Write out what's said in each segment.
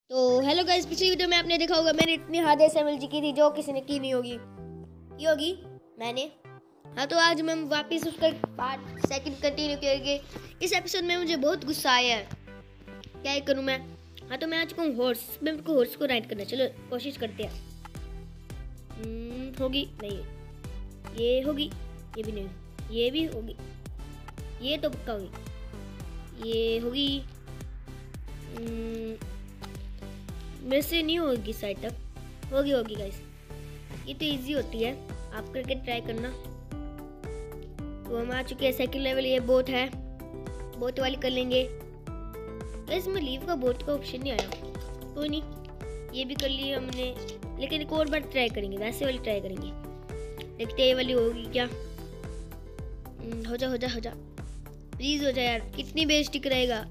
तो hello guys, पिछली video में आपने देखा होगा मैंने इतनी हार्ड SMLG की थी जो किसी ने की नहीं होगी। की होगी मैंने। हाँ, तो आज मैं वापस उसका पार्ट सेकंड कंटिन्यू करेंगे। इस एपिसोड में मुझे बहुत गुस्सा आया है, क्या ही करूँ मैं। हाँ, तो मैं आज कहूँ हॉर्स, मैं मेरे को हॉर्स को राइड करना। चलो कोशिश करते हैं। होगी नहीं, ये होगी, ये भी नहीं, ये भी होगी, ये तो पक्का होगी, ये होगी। मेरे से नहीं होगी, साइड तक होगी गाइस। ये तो इजी होती है, आप करके ट्राई करना। तो हम आ चुके हैं सेकंड लेवल। ये बोट है, बोट वाली कर लेंगे गाइस। में लीव का बोट का ऑप्शन नहीं आया, कोई नहीं, ये भी कर ली हमने। लेकिन एक और बार ट्राई करेंगे, वैसे वाली ट्राई करेंगे, देखते हैं ये वाली होगी क्या। हो जा प्लीज हो जा यार, कितनी बेइज्जती रहेगा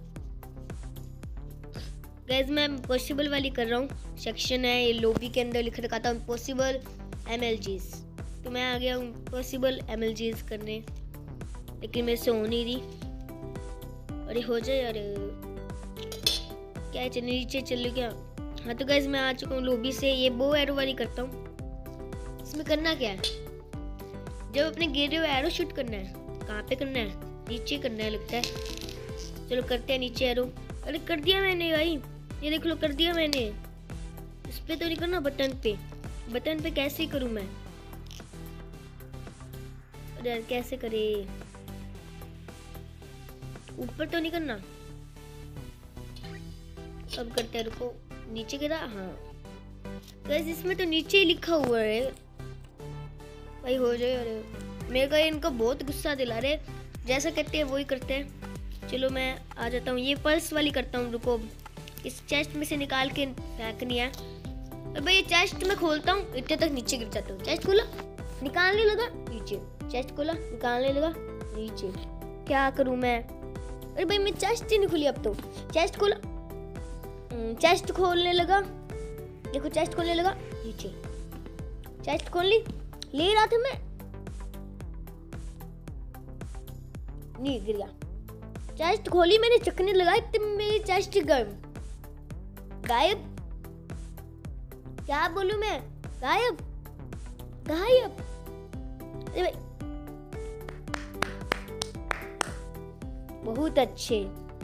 गाइस। मैं पॉसिबल वाली कर रहा हूँ। सेक्शन है, ये लॉबी के अंदर लिख रखा था पॉसिबल MLGs, तो मैं आ गया हूँ पॉसिबल MLGs करने, लेकिन मेरे से हो नहीं रही। अरे हो जाए यार, क्या है, चल नीचे चल क्या। हाँ तो गाइस मैं आ चुका हूँ लॉबी से। ये बो एरो वाली करता हूँ। इसमें करना क्या है, जब अपने गिरे हुए एरो शूट करना है। कहाँ पे करना है, नीचे करना है लगता है। चलो करते हैं नीचे एरो। अरे कर दिया मैंने भाई, ये देख लो, कर दिया मैंने। इस पे तो नहीं करना, बटन पे कैसे करूं मैं। अरे यार कैसे करे, ऊपर तो नहीं करना। अब करते हैं, रुको, नीचे गिरा। हाँ गाइस, इसमें तो नीचे ही लिखा हुआ है भाई, हो जाए। अरे मेरे को इनको बहुत गुस्सा दिला रहे, जैसा कहते हैं वही करते हैं। चलो मैं आ जाता हूँ, ये पल्स वाली करता हूँ। रुको, इस चेस्ट में से निकाल के फेंकनी है। और भाई ये चेस्ट में खोलता हूँ, इतने तक नीचे गिर जाता हूँ। चेस्ट खोला, निकालने लगा नीचे, चेस्ट खोला, निकालने लगा नीचे। क्या करूँ मैं। अरे भाई मैं चेस्ट ही नहीं खुली अब तो। चेस्ट खोला, चेस्ट खोलने लगा, देखो चेस्ट खोलने लगा नीचे। चेस्ट खोल ली, ले रहा था मैं, नहीं गिर गया। चेस्ट खोली मैंने, चकने लगा, इतने मेरी चेस्ट गायब। क्या बोलूं मैं, गायब। अरे भाई बहुत अच्छे,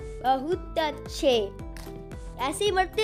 ऐसे ही मरते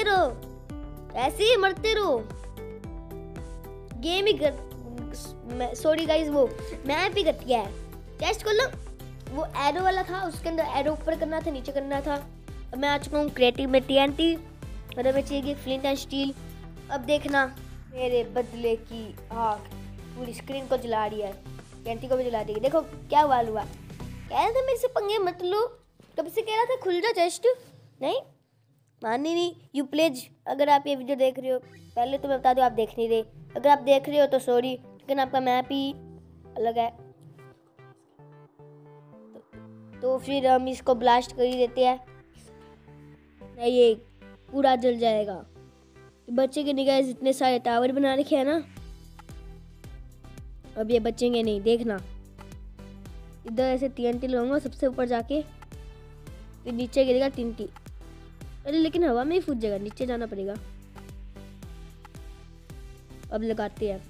रहो, गेम ही कर। सॉरी गाइस, वो मैप ही कर दिया है। चेस्ट खोल लो, वो एरो वाला था, उसके अंदर एरो ऊपर करना था, नीचे करना था। अब मैं आ चुका हूँ क्रिएटिव में TNT, मतलब मैं चाहिए फ्लिंट एंड स्टील। अब देखना मेरे बदले की आग पूरी स्क्रीन को जला रही है, TNT को भी जला देगी। देखो क्या वाल हुआ। कह रहा था मेरे से पंगे मत लो, कब से कह रहा था खुल जा चेस्ट, नहीं माननी नहीं। यू प्लीज, अगर आप ये वीडियो देख रहे हो, पहले तो मैं बता दूँ आप देख नहीं रहे। अगर आप देख रहे हो तो सॉरी, लेकिन आपका मैप ही अलग है, तो फिर हम इसको ब्लास्ट कर ही देते हैं। नहीं ये पूरा जल जाएगा। बच्चे के निगाह इतने सारे टावर बना रखे हैं ना, अब ये बचेंगे नहीं, देखना। इधर ऐसे TNT लगाऊंगा सबसे ऊपर जाके, फिर नीचे गिरेगा TNT। अरे लेकिन हवा में ही फूट जाएगा, नीचे जाना पड़ेगा। अब लगाते हैं।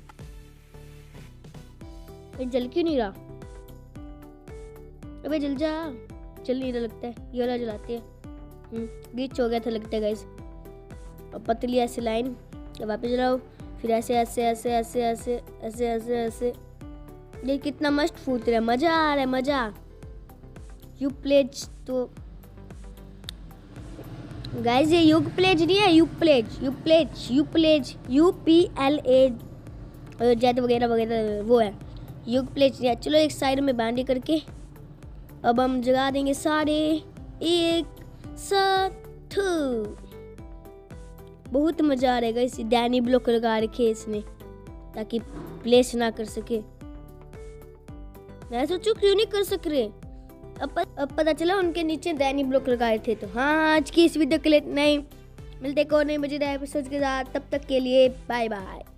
जल क्यों नहीं रहा, अबे जल जा, चल नहीं रहा लगता है। ये वाला जलाते हैं। ग्लिच हो गया था लगता है गाइस। और पतली ऐसे लाइन, अब वापस जलाओ, फिर ऐसे ऐसे ऐसे ऐसे ऐसे ऐसे ऐसे ऐसे। ये कितना मस्त फूट रहा है, मजा आ रहा है, मजा। यू प्लेज तो गाइस, ये युग प्लेज नहीं है, UPLA जेड वगैरह वगैरह वो है, युग प्लेज नहीं है। चलो एक साइड में बांधी करके अब हम जगा देंगे सारे एक साथ। बहुत मजा आ रहेगा। इस डैनी ब्लॉक लगा रखे इसने ताकि प्लेस ना कर सके। मैं सोचू क्यों नहीं कर सक रहे, अब पता चला उनके नीचे डैनी ब्लॉक लगाए थे। तो हाँ, आज की इस वीडियो के लिए नहीं, मिलते को नहीं मजेदार एपिसोड के साथ, तब तक के लिए बाय बाय।